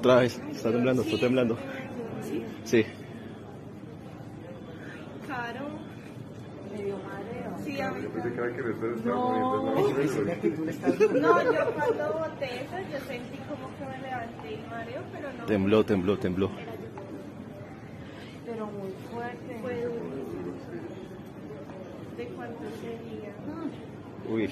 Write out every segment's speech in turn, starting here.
otra vez. Está temblando, está temblando. Sí. Caro. Me dio mareo. Sí, a mí. No, yo cuando boté eso, yo sentí como que me levanté el mareo, pero no. Tembló, tembló, tembló. Pero muy fuerte. Fue duro. ¿De cuánto sería? Uy.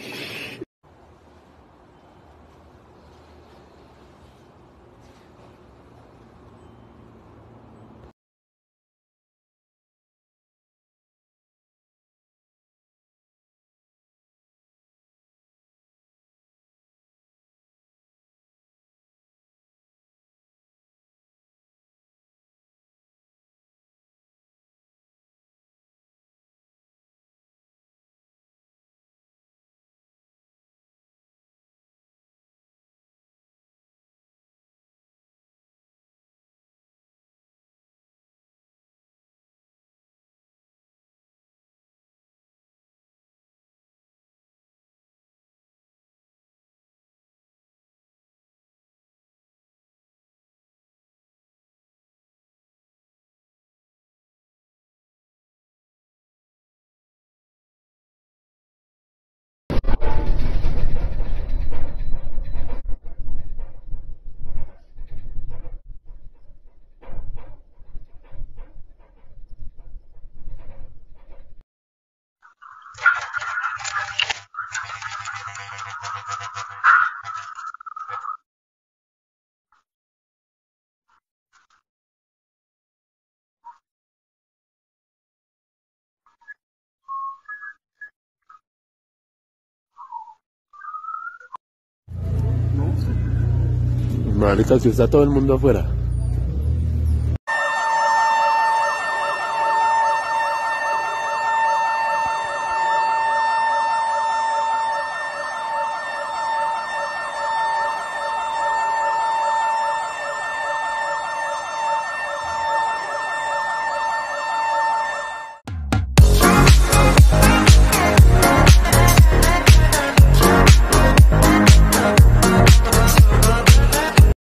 Marica, si está todo el mundo afuera.